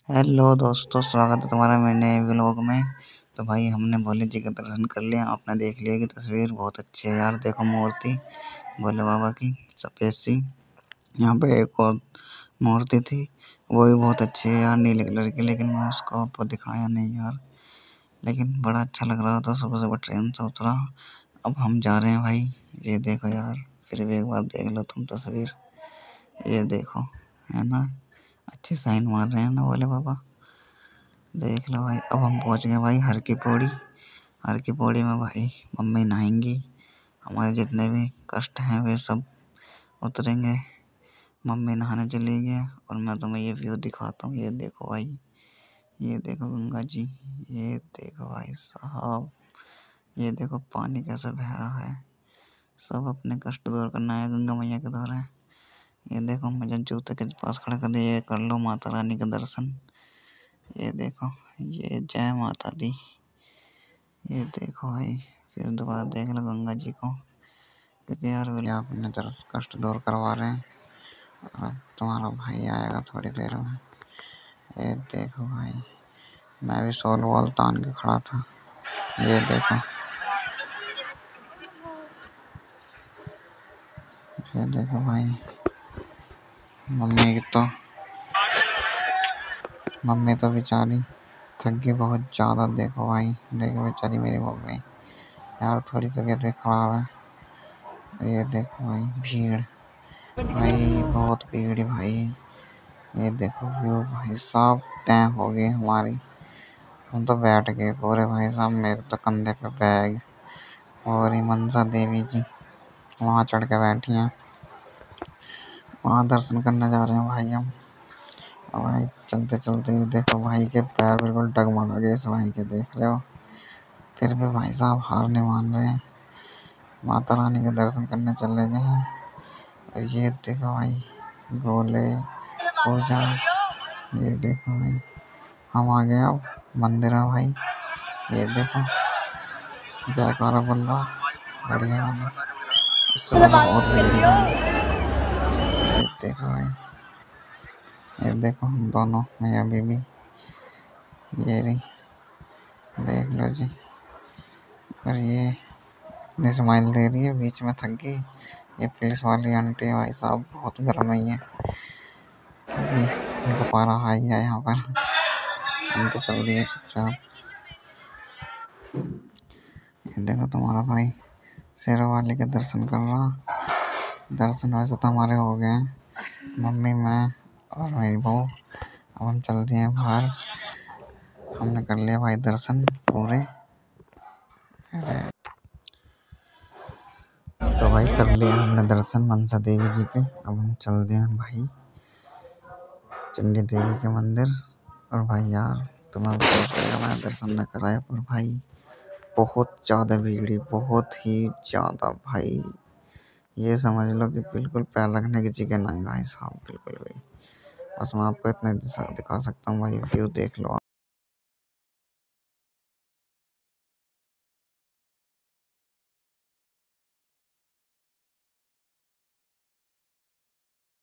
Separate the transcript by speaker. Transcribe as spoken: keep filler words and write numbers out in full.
Speaker 1: Hello दोस्तों, स्वागत है तुम्हारा मेरे नए व्लॉग में। तो भाई हमने भोले जी का दर्शन कर लिया। आपने देख लिया कि तस्वीर बहुत अच्छी है यार। देखो मूर्ति भोले बाबा की सफेद सी। यहाँ पे एक और मूर्ति थी, वो भी बहुत अच्छी है यार, नीले कलर की, लेकिन मैं उसको आपको दिखाया नहीं यार। लेकिन बड़ा अच्छा लग रहा था। सुबह सुबह ट्रेन से उतरा, अब हम जा रहे हैं भाई। ये देखो यार, फिर भी एक बार देख लो तुम तस्वीर। ये देखो, है ना, अच्छी साइन मार रहे हैं ना भोले बाबा। देख लो भाई, अब हम पहुंच गए भाई हर की पौड़ी। हर की पौड़ी में भाई मम्मी नहाएंगी। हमारे जितने भी कष्ट हैं वे सब उतरेंगे। मम्मी नहाने चली गई और मैं तुम्हें ये व्यू दिखाता हूँ। ये देखो भाई, ये देखो गंगा जी, ये देखो भाई साहब, ये देखो पानी कैसे बह रहा है। सब अपने कष्ट दूर करना है गंगा मैया के द्वारा। ये देखो, मुझे जूते के पास खड़ा कर दिया, ये कर लो माता रानी का दर्शन। ये देखो, ये जय माता दी। ये देखो भाई, फिर दोबारा देख लो गंगा जी को, क्योंकि यार वो आप अपने तरफ कष्ट दूर करवा रहे हैं। और तुम्हारा भाई आएगा थोड़ी देर में। ये देखो भाई, मैं भी सोल वॉल तान के खड़ा था। ये देखो, ये देखो भाई, मम्मी की तो मम्मी तो बेचारी थक गई बहुत ज़्यादा। देखो भाई, देखो बेचारी मेरी मम्मी यार, थोड़ी तबीयत भी खराब है। ये देखो भाई, भीड़ भाई, बहुत भीड़ है भाई। ये देखो व्यू भाई साहब, टैं हो गई हमारी। हम तो बैठ गए पूरे भाई साहब, मेरे तो कंधे पे बैग। और ये मनसा देवी जी वहाँ चढ़ के बैठी हैं, वहाँ दर्शन करने जा रहे हैं भाई हम। और भाई चलते चलते देखो भाई के पैर बिल्कुल डगमगा गए इस भाई के, देख रहे हो। फिर भी भाई साहब हार नहीं मान रहे हैं, माता रानी के दर्शन करने चले गए हैं। और ये देखो भाई, गोले पूजा। ये देखो भाई, हम आ गए अब मंदिर में भाई। ये देखो, जयकारा बोल रहा, बढ़िया है। इससे पहले बहुत भीड़ है भाई। ये देखो भाई, ये देखो हम दोनों मियाँ बीबी, ये रही, देख लो जी। और ये इतनी स्माइल दे रही है, बीच में थक गई। ये पुलिस वाली आंटी भाई साहब बहुत गर्म है ये, क्योंकि उनको पारा हाई है यहाँ पर। हम तो चल दिए चुपचाप। ये देखो तुम्हारा भाई शेरों वाली के दर्शन कर रहा। दर्शन वैसे तो हमारे हो गए हैं, मम्मी, मैं और मेरी बहू। अब हम चलते हैं बाहर। हमने कर लिया भाई दर्शन पूरे। तो भाई कर लिया हमने दर्शन मनसा देवी जी के। अब हम चलते हैं भाई चंडी देवी के मंदिर। और भाई यार, तुम्हें मैंने दर्शन न कराया, पर भाई बहुत ज़्यादा भीड़, बहुत ही ज़्यादा भाई। ये समझ लो कि बिल्कुल पैर रखने की जगह नहीं भाई साहब, बिल्कुल भी। बस मैं आपको इतना दिखा सकता हूँ भाई, व्यू देख लो आप।